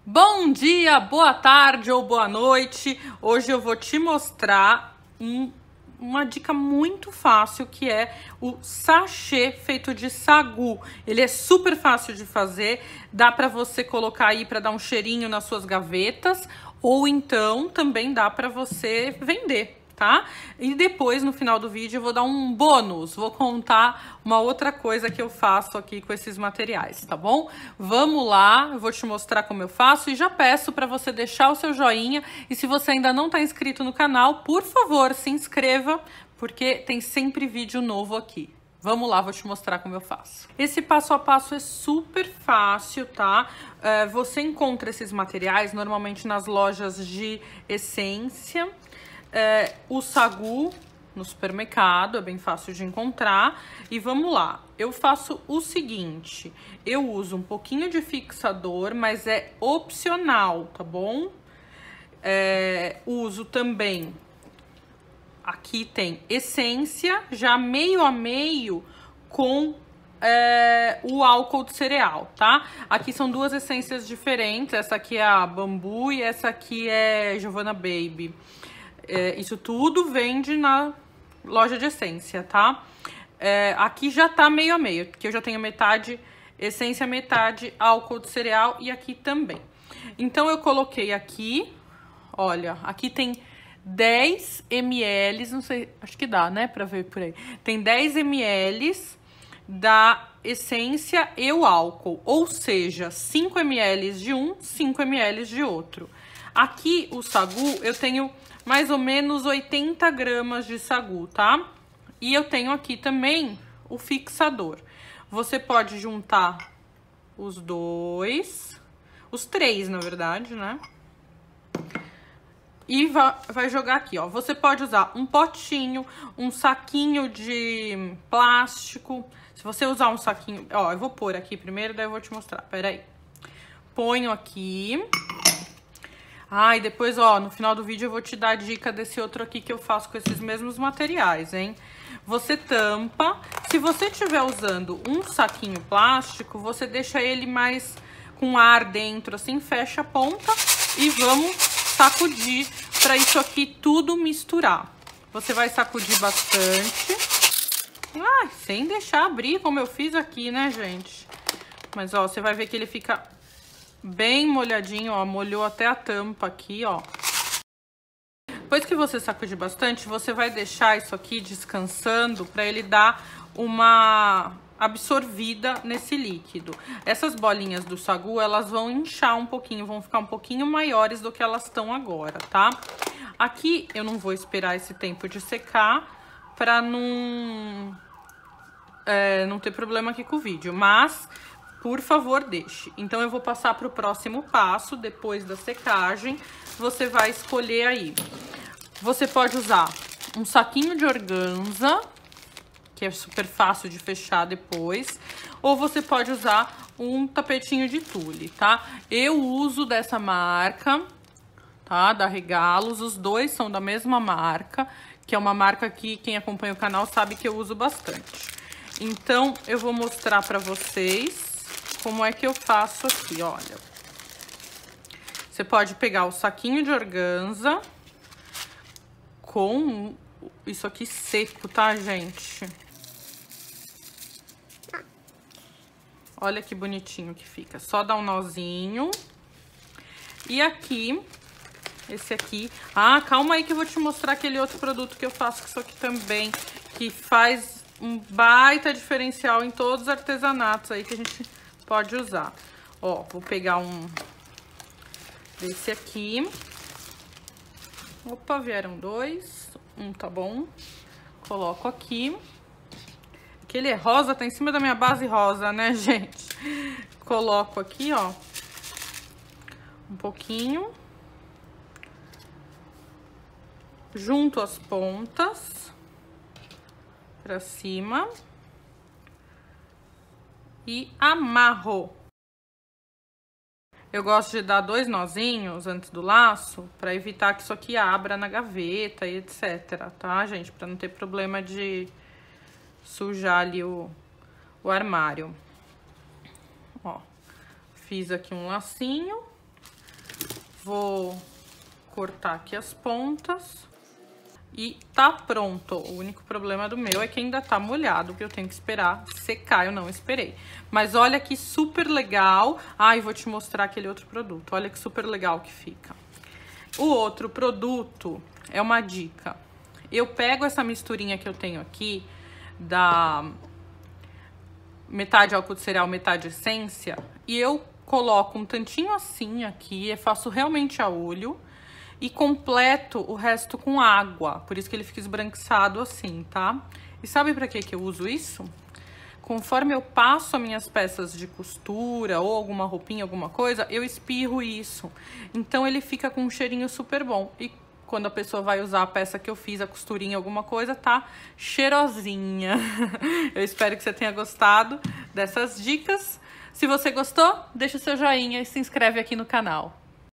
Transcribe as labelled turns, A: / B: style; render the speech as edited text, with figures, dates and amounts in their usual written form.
A: Bom dia, boa tarde ou boa noite. Hoje eu vou te mostrar uma dica muito fácil, que é o sachê feito de sagu. Ele é super fácil de fazer, dá para você colocar aí para dar um cheirinho nas suas gavetas, ou então também dá para você vender, tá? E depois, no final do vídeo, eu vou dar um bônus, vou contar uma outra coisa que eu faço aqui com esses materiais, tá bom? Vamos lá, eu vou te mostrar como eu faço e já peço para você deixar o seu joinha, e se você ainda não está inscrito no canal, por favor, se inscreva, porque tem sempre vídeo novo aqui. Vamos lá, vou te mostrar como eu faço. Esse passo a passo é super fácil, tá? Você encontra esses materiais normalmente nas lojas de essência. O sagu no supermercado, é bem fácil de encontrar. E vamos lá, eu faço o seguinte: eu uso um pouquinho de fixador, mas é opcional, tá bom? Uso também, aqui tem essência, já meio a meio com o álcool de cereal, tá? Aqui são duas essências diferentes, essa aqui é a Bambu e essa aqui é Giovanna Baby. Isso tudo vende na loja de essência, tá? Aqui já tá meio a meio, porque eu já tenho metade essência, metade álcool de cereal, e aqui também. Então eu coloquei aqui, olha, aqui tem 10 ml, não sei, acho que dá, né, pra ver por aí. Tem 10 ml da essência e o álcool, ou seja, 5 ml de um, 5 ml de outro. Aqui o sagu, eu tenho mais ou menos 80 gramas de sagu, tá? E eu tenho aqui também o fixador. Você pode juntar os dois, os três, na verdade, né? E vai jogar aqui, ó. Você pode usar um potinho, um saquinho de plástico. Se você usar um saquinho... Ó, eu vou pôr aqui primeiro, daí eu vou te mostrar. Pera aí. Ponho aqui. Ah, e depois, ó, no final do vídeo eu vou te dar a dica desse outro aqui que eu faço com esses mesmos materiais, hein? Você tampa. Se você estiver usando um saquinho plástico, você deixa ele mais com ar dentro, assim, fecha a ponta e vamos sacudir para isso aqui tudo misturar. Você vai sacudir bastante. Ah, sem deixar abrir, como eu fiz aqui, né, gente? Mas, ó, você vai ver que ele fica bem molhadinho, ó, molhou até a tampa aqui, ó. Depois que você sacudir bastante, você vai deixar isso aqui descansando para ele dar uma absorvida nesse líquido. Essas bolinhas do sagu, elas vão inchar um pouquinho, vão ficar um pouquinho maiores do que elas estão agora, tá? Aqui eu não vou esperar esse tempo de secar para não ter problema aqui com o vídeo, mas por favor, deixe. Então eu vou passar para o próximo passo. Depois da secagem, você vai escolher aí. Você pode usar um saquinho de organza, que é super fácil de fechar depois, ou você pode usar um tapetinho de tule, tá? Eu uso dessa marca, tá? Da Regalos, os dois são da mesma marca, que é uma marca que quem acompanha o canal sabe que eu uso bastante. Então, eu vou mostrar pra vocês como é que eu faço aqui, olha. Você pode pegar o saquinho de organza com isso aqui seco, tá, gente? Olha que bonitinho que fica. Só dá um nozinho. E aqui, esse aqui... Ah, calma aí que eu vou te mostrar aquele outro produto que eu faço com isso aqui também, que faz um baita diferencial em todos os artesanatos aí que a gente pode usar. Ó, vou pegar um desse aqui. Opa, vieram dois. Um tá bom. Coloco aqui. Aquele é rosa, tá em cima da minha base rosa, né, gente? Coloco aqui, ó, um pouquinho. Junto as pontas pra cima. E amarro. Eu gosto de dar 2 nozinhos antes do laço, pra evitar que isso aqui abra na gaveta e etc, tá, gente? Pra não ter problema de sujar ali o armário. Ó, fiz aqui um lacinho. Vou cortar aqui as pontas. E tá pronto. O único problema do meu é que ainda tá molhado, que eu tenho que esperar secar. Eu não esperei. Mas olha que super legal. Ah, e vou te mostrar aquele outro produto. Olha que super legal que fica. O outro produto é uma dica. Eu pego essa misturinha que eu tenho aqui, da metade álcool de cereal, metade essência, e eu coloco um tantinho assim aqui, eu faço realmente a olho, e completo o resto com água, por isso que ele fica esbranquiçado assim, tá? E sabe pra que eu uso isso? Conforme eu passo as minhas peças de costura ou alguma roupinha, alguma coisa, eu espirro isso. Então ele fica com um cheirinho super bom. E quando a pessoa vai usar a peça que eu fiz, a costurinha, alguma coisa, tá cheirosinha. Eu espero que você tenha gostado dessas dicas. Se você gostou, deixa o seu joinha e se inscreve aqui no canal.